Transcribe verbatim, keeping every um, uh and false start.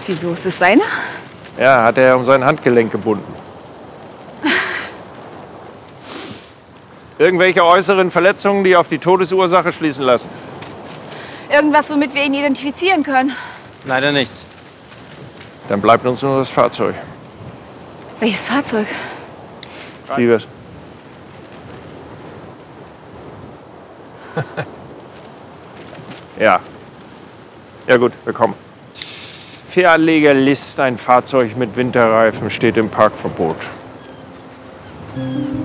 Wieso, ist es seiner? Ja, hat er um sein Handgelenk gebunden. Irgendwelche äußeren Verletzungen, die auf die Todesursache schließen lassen? Irgendwas, womit wir ihn identifizieren können? Leider nichts. Dann bleibt uns nur das Fahrzeug. Welches Fahrzeug? Liebes. Ja. Ja gut, wir kommen. Für Anlegerlist ein Fahrzeug mit Winterreifen steht im Parkverbot.